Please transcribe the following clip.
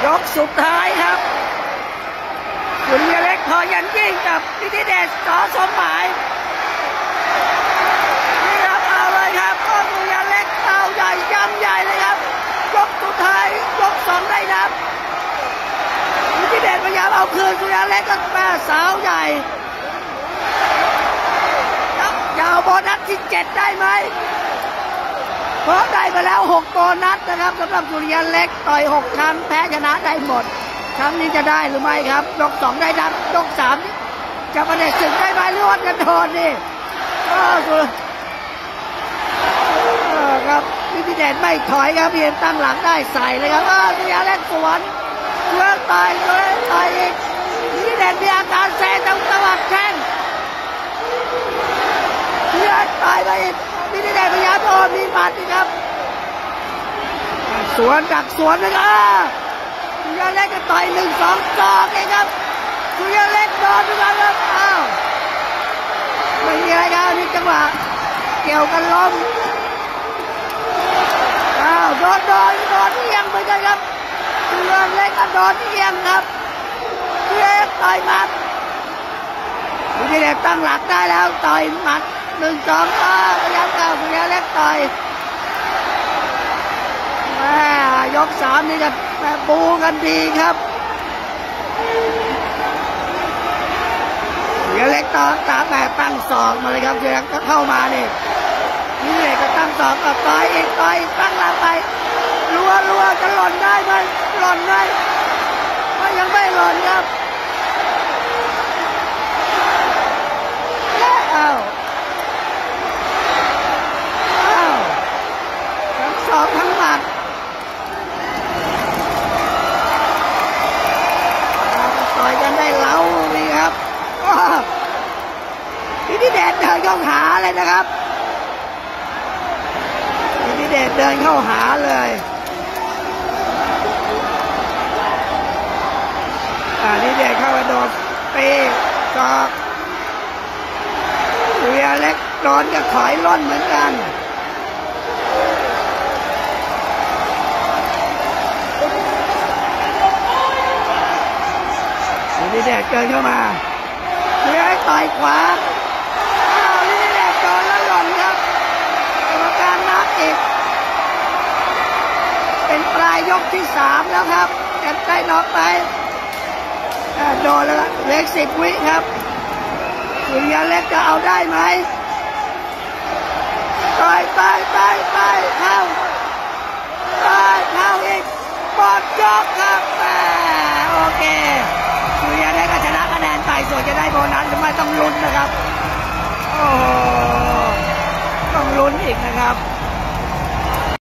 ยกสุดท้ายครับสุริยเล็กพอยันยิ่งกับพิธิเดชสอสมหมายนี่ครับเอาเลยครับก็สุริยเล็กเอาใหญ่ย้ำใหญ่เลยครับยกสุดท้ายยกสองได้นับพิธิเดชพยายามเอาคืนสุริยเล็กก็แม่สาวใหญ่ยาวโบนัสที่7ได้ไหมเพราะได้ไปแล้ว6โบนัสนะครับสำหรับสุริยันเล็กต่อย6ครั้งแพ้ชนะได้หมดครั้งนี้จะได้หรือไม่ครับยก2ได้นับยก3จะประเด็นศึกได้ไหมหรือว่าจะโดนนี่ก็ครับพิธิเดชไม่ถอยครับเพียงตั้งหลังได้ใส่เลยครับสุริยันเล็กสวนเพื่อต่อยอีกพิธิเดชมีอาการแซงจังหวะแข้งเพื่อต่อยไปอีกพิธิเดชพยายามโดนมีหมัดนี่ครับสวนดักสวนนะครับสุริยเล็กก็ต่อย1-2 ศอกเองครับสุริยเล็กโดนทุกครั้งครับอ้าวไม่มีอะไรครับนี่จังหวะเกี่ยวกันล้มอ้าวโดนเอียงไปเลยครับสุริยเล็กก็โดนเอียงครับสุริยเล็กต่อยหมัดพิธิเดชตั้งหลักได้แล้วต่อยหมัด1-2พยายามก้าวสุริยเล็กต่อยยก3นี่จะบูกันดีครับสุริยเล็กตามแบบตั้งศอกมาเลยครับสุริยเล็กก็เข้ามานี่นี่เลยก็ตั้งศอกก็ต่อยอีกตั้งหลังไปรัวจะหล่นได้ไหมหล่นได้ก็ยังไม่หล่นครับทั้งศอกทั้งหมัดต่อยกันได้เล้านี่ครับพิธิเดชเดินเข้าหาเลยนะครับพิธิเดชเดินเข้าหาเลยพิธิเดชเข้าไปโดนตีศอกสุริยเล็กโดนกับถอยล่นเหมือนกันพิธิเดชเกินเข้ามาสุริยเล็กต่อยขวาพิธิเดชโดนแล้วหล่นครับกรรมการนับอีกเป็นปลายยกที่3แล้วครับจะได้น็อกไปโดนแล้วเหลือ10 วิครับสุริยเล็กจะเอาได้ไหมต่อยเข้าอีกหมดยกครับโอเคสุริยเล็กก็ชนะคะแนนไปส่วนจะได้โบนัสหรือไม่ต้องลุ้นนะครับโอ้ต้องลุ้นอีกนะครับ